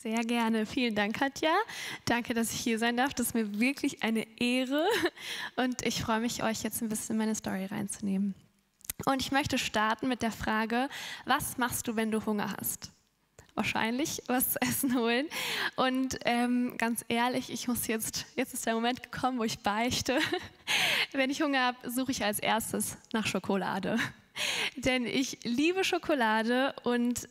Sehr gerne. Vielen Dank, Katja. Danke, dass ich hier sein darf. Das ist mir wirklich eine Ehre. Und ich freue mich, euch jetzt ein bisschen in meine Story reinzunehmen. Und ich möchte starten mit der Frage, was machst du, wenn du Hunger hast? Wahrscheinlich was zu essen holen. Und ganz ehrlich, jetzt ist der Moment gekommen, wo ich beichte. Wenn ich Hunger habe, suche ich als erstes nach Schokolade. Denn ich liebe Schokolade und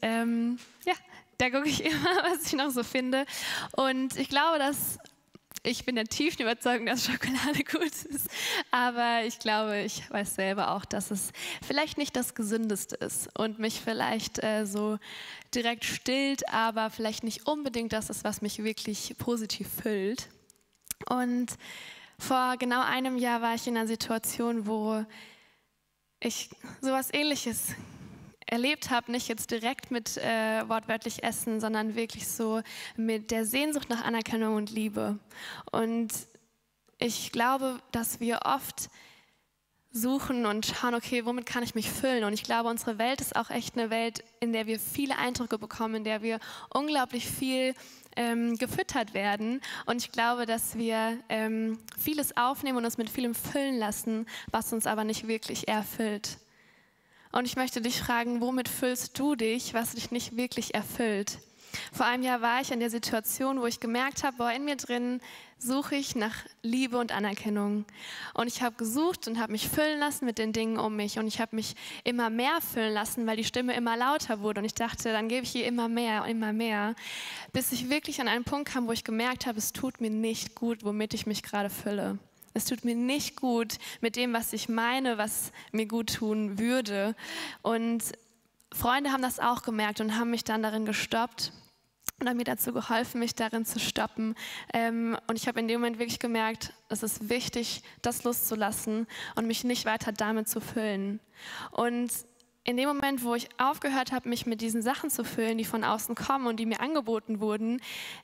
da gucke ich immer, was ich noch so finde. Und ich glaube, ich bin der tiefen Überzeugung, dass Schokolade gut ist. Aber ich glaube, ich weiß selber auch, dass es vielleicht nicht das Gesündeste ist und mich vielleicht so direkt stillt, aber vielleicht nicht unbedingt das ist, was mich wirklich positiv füllt. Und vor genau einem Jahr war ich in einer Situation, wo ich sowas Ähnliches erlebt habe, nicht jetzt direkt mit wortwörtlich Essen, sondern wirklich so mit der Sehnsucht nach Anerkennung und Liebe. Und ich glaube, dass wir oft suchen und schauen, okay, womit kann ich mich füllen? Und ich glaube, unsere Welt ist auch echt eine Welt, in der wir viele Eindrücke bekommen, in der wir unglaublich viel gefüttert werden. Und ich glaube, dass wir vieles aufnehmen und uns mit vielem füllen lassen, was uns aber nicht wirklich erfüllt. Und ich möchte dich fragen, womit füllst du dich, was dich nicht wirklich erfüllt? Vor einem Jahr war ich in der Situation, wo ich gemerkt habe, in mir drin suche ich nach Liebe und Anerkennung. Und ich habe gesucht und habe mich füllen lassen mit den Dingen um mich. Und ich habe mich immer mehr füllen lassen, weil die Stimme immer lauter wurde. Und ich dachte, dann gebe ich ihr immer mehr, bis ich wirklich an einen Punkt kam, wo ich gemerkt habe, es tut mir nicht gut, womit ich mich gerade fülle. Es tut mir nicht gut mit dem, was ich meine, was mir gut tun würde. Und Freunde haben das auch gemerkt und haben mich dann darin gestoppt und haben mir dazu geholfen, mich darin zu stoppen. Und ich habe in dem Moment wirklich gemerkt, es ist wichtig, das loszulassen und mich nicht weiter damit zu füllen. Und in dem Moment, wo ich aufgehört habe, mich mit diesen Sachen zu füllen, die von außen kommen und die mir angeboten wurden,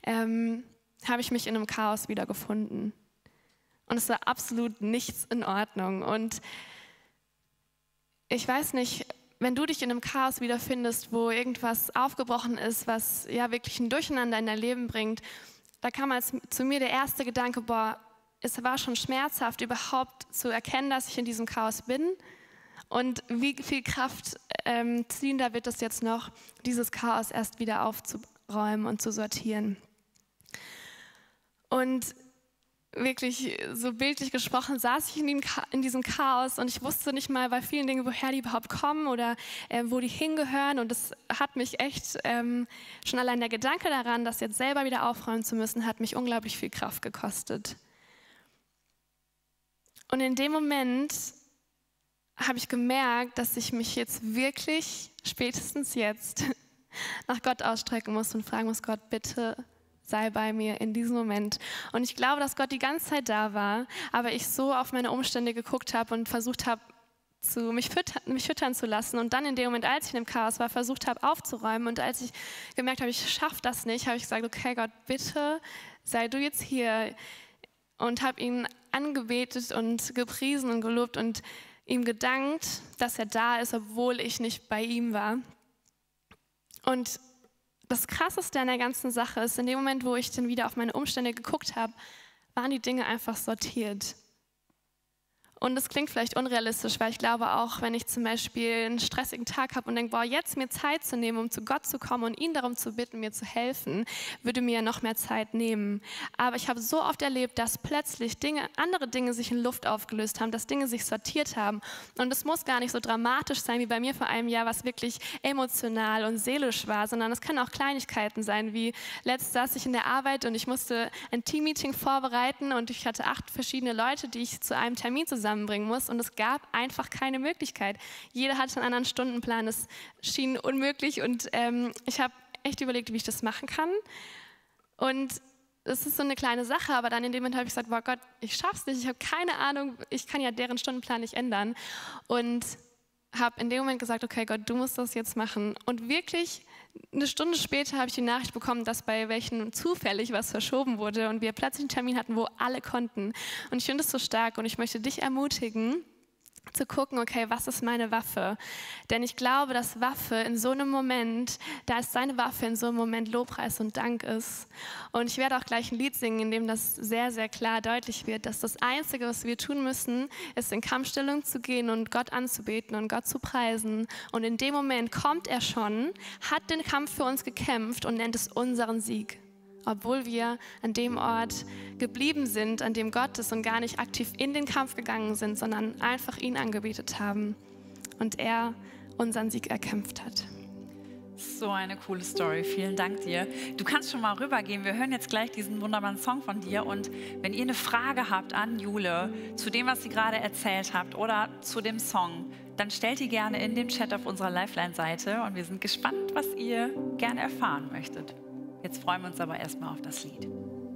habe ich mich in einem Chaos wiedergefunden. Und es war absolut nichts in Ordnung. Und ich weiß nicht, wenn du dich in einem Chaos wiederfindest, wo irgendwas aufgebrochen ist, was ja wirklich ein Durcheinander in dein Leben bringt, da kam zu mir der erste Gedanke, es war schon schmerzhaft, überhaupt zu erkennen, dass ich in diesem Chaos bin. Und wie viel Kraft ziehender wird es jetzt noch, dieses Chaos erst wieder aufzuräumen und zu sortieren. Und wirklich so bildlich gesprochen, saß ich in diesem Chaos und ich wusste nicht mal bei vielen Dingen, woher die überhaupt kommen oder wo die hingehören. Und das hat mich echt, schon allein der Gedanke daran, das jetzt selber wieder aufräumen zu müssen, hat mich unglaublich viel Kraft gekostet. Und in dem Moment habe ich gemerkt, dass ich mich jetzt wirklich, spätestens jetzt, nach Gott ausstrecken muss und fragen muss, Gott, bitte sei bei mir in diesem Moment. Und ich glaube, dass Gott die ganze Zeit da war, aber ich so auf meine Umstände geguckt habe und versucht habe, mich füttern zu lassen. Und dann in dem Moment, als ich in dem Chaos war, versucht habe aufzuräumen. Und als ich gemerkt habe, ich schaffe das nicht, habe ich gesagt, okay Gott, bitte sei du jetzt hier. Und habe ihn angebetet und gepriesen und gelobt und ihm gedankt, dass er da ist, obwohl ich nicht bei ihm war. Und das Krasseste an der ganzen Sache ist, in dem Moment, wo ich dann wieder auf meine Umstände geguckt habe, waren die Dinge einfach sortiert. Und das klingt vielleicht unrealistisch, weil ich glaube auch, wenn ich zum Beispiel einen stressigen Tag habe und denke, jetzt mir Zeit zu nehmen, um zu Gott zu kommen und ihn darum zu bitten, mir zu helfen, würde mir noch mehr Zeit nehmen. Aber ich habe so oft erlebt, dass plötzlich andere Dinge sich in Luft aufgelöst haben, dass Dinge sich sortiert haben. Und es muss gar nicht so dramatisch sein wie bei mir vor einem Jahr, was wirklich emotional und seelisch war, sondern es können auch Kleinigkeiten sein, wie letzt saß ich in der Arbeit und ich musste ein Teammeeting vorbereiten und ich hatte 8 verschiedene Leute, die ich zu einem Termin zusammenbringen muss und es gab einfach keine Möglichkeit. Jeder hatte einen anderen Stundenplan, es schien unmöglich und ich habe echt überlegt, wie ich das machen kann und es ist so eine kleine Sache, aber dann in dem Moment habe ich gesagt, Gott, ich schaff's nicht, ich habe keine Ahnung, ich kann ja deren Stundenplan nicht ändern und habe in dem Moment gesagt, okay Gott, du musst das jetzt machen und wirklich eine Stunde später habe ich die Nachricht bekommen, dass bei welchen zufällig was verschoben wurde und wir plötzlich einen Termin hatten, wo alle konnten. Und ich finde es so stark und ich möchte dich ermutigen, zu gucken, okay, was ist meine Waffe? Denn ich glaube, dass Waffe in so einem Moment, da ist seine Waffe in so einem Moment Lobpreis und Dank ist. Und ich werde auch gleich ein Lied singen, in dem das sehr, sehr klar deutlich wird, dass das Einzige, was wir tun müssen, ist in Kampfstellung zu gehen und Gott anzubeten und Gott zu preisen. Und in dem Moment kommt er schon, hat den Kampf für uns gekämpft und nennt es unseren Sieg. Obwohl wir an dem Ort geblieben sind, an dem Gott ist und gar nicht aktiv in den Kampf gegangen sind, sondern einfach ihn angebetet haben und er unseren Sieg erkämpft hat. So eine coole Story, vielen Dank dir. Du kannst schon mal rübergehen, wir hören jetzt gleich diesen wunderbaren Song von dir und wenn ihr eine Frage habt an Jule zu dem, was sie gerade erzählt habt oder zu dem Song, dann stellt die gerne in dem Chat auf unserer Lifeline-Seite und wir sind gespannt, was ihr gerne erfahren möchtet. Jetzt freuen wir uns aber erstmal auf das Lied.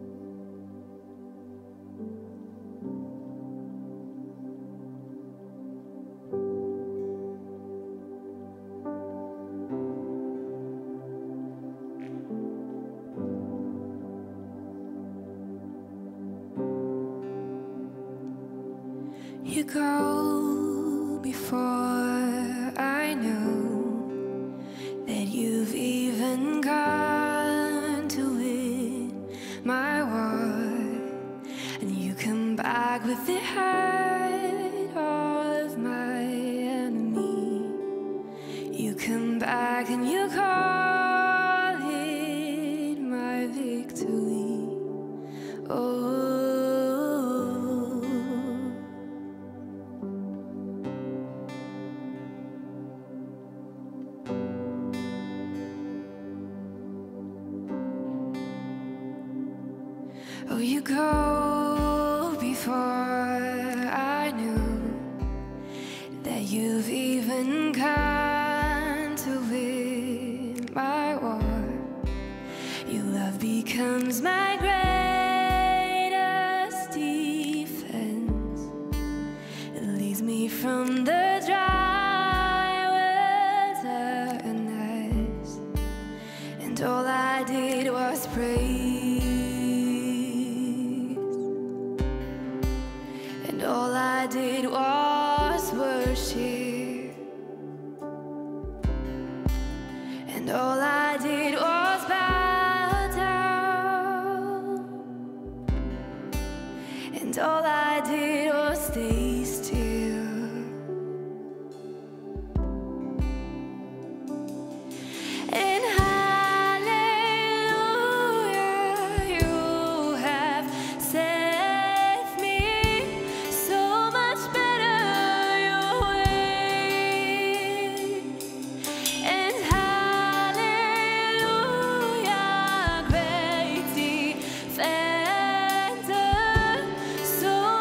You go before I know that you've even gone to win my war, and you come back with the heart of my enemy. You come back and you call it my victory. Oh. Oh, you go before I knew that you've even gone to win my war. Your love becomes my greatest defense. It leads me from the dry wilderness, and all I did was praise. All I did was worship, and all I did was bow down, and all I did was stay still. And hallelujah, you have said so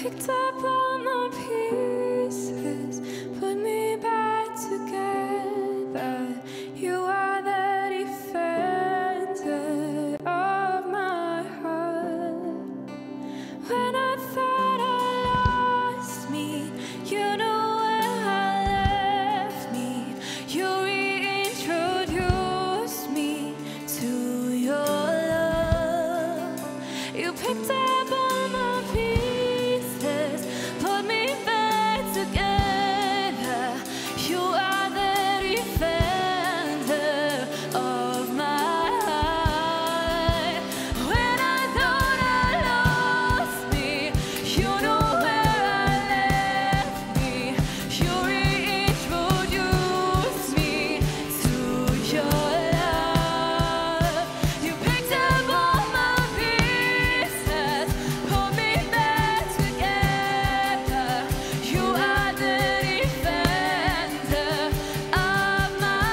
picked up all my pieces, put me back together. You are the defender of my heart. When I thought I lost me, you know where I left me. You reintroduced me to your love. You picked up all my pieces, put me back together. You are the defender of my heart. When I thought I lost me, you know where I left me. You reintroduced me to your love. You picked up all my pieces, put me back together. You are the defender of my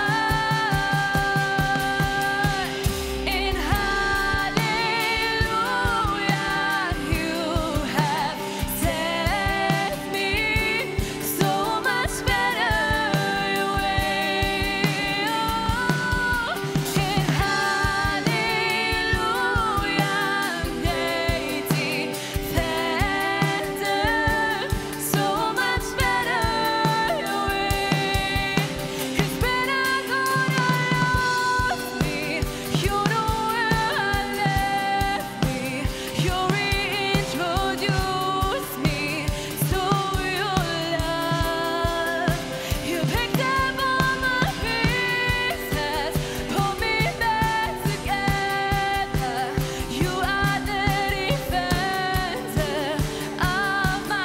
heart. In hallelujah, you have set me so much better way. In hallelujah, great defender, so much better way. 'Cause when I thought I lost me, you know where I left me. You reintroduced me to your love. You picked up all my pieces, put me back together. You are the defender of my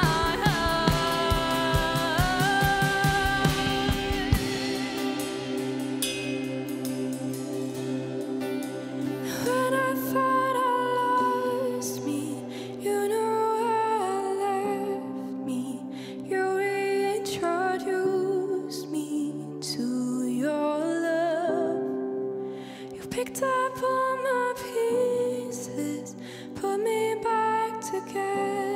heart. When I thought I lost me, you know where I left me. You reintroduced me to your love. You picked up all my pieces, put me back together.